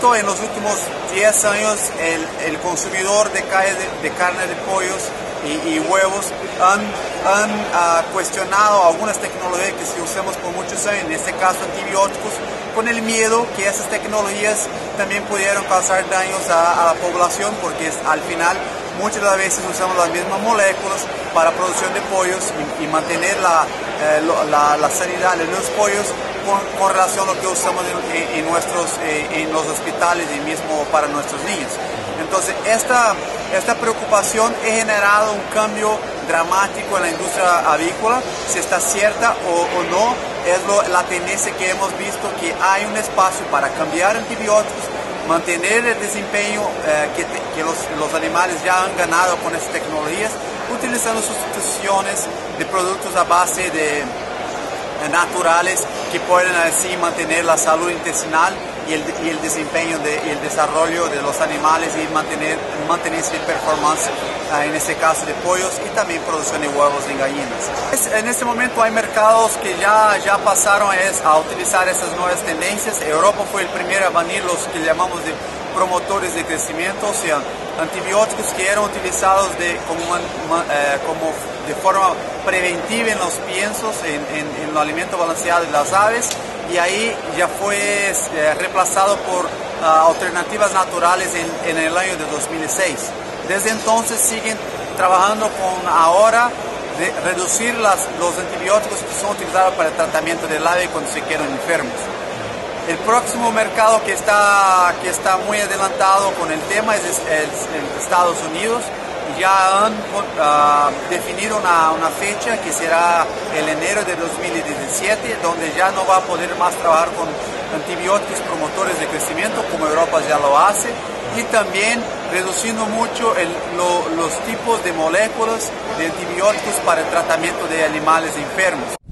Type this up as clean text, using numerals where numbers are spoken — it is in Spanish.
momento, en los últimos 10 años, el consumidor de carne de pollos y huevos han cuestionado algunas tecnologías que se usamos por muchos años, en este caso antibióticos, con el miedo que esas tecnologías también pudieran causar daños a la población, porque al final muchas de las veces usamos las mismas moléculas para producción de pollos y mantener la sanidad de los pollos con relación a lo que usamos en los hospitales y mismo para nuestros niños. Entonces, esta preocupación ha generado un cambio dramático en la industria avícola. Si está cierta o no, es la tendencia que hemos visto, que hay un espacio para cambiar antibióticos, mantener el desempeño que los animales ya han ganado con estas tecnologías, utilizando sustituciones de productos a base de naturales que pueden así mantener la salud intestinal y el desempeño y el desarrollo de los animales y mantener su performance, en este caso de pollos, y también producción de huevos de gallinas. En este momento hay mercados que ya pasaron a utilizar esas nuevas tendencias. Europa fue el primero a banir los que llamamos de promotores de crecimiento, o sea, antibióticos que eran utilizados como de forma preventiva en los piensos, en el alimento balanceado de las aves, y ahí ya fue reemplazado por alternativas naturales en el año de 2006. Desde entonces siguen trabajando con ahora de reducir los antibióticos que son utilizados para el tratamiento del ave cuando se quedan enfermos. El próximo mercado que está muy adelantado con el tema es Estados Unidos. Ya han definido una fecha que será el enero de 2017, donde ya no va a poder más trabajar con antibióticos promotores de crecimiento como Europa ya lo hace, y también reduciendo mucho los tipos de moléculas de antibióticos para el tratamiento de animales enfermos.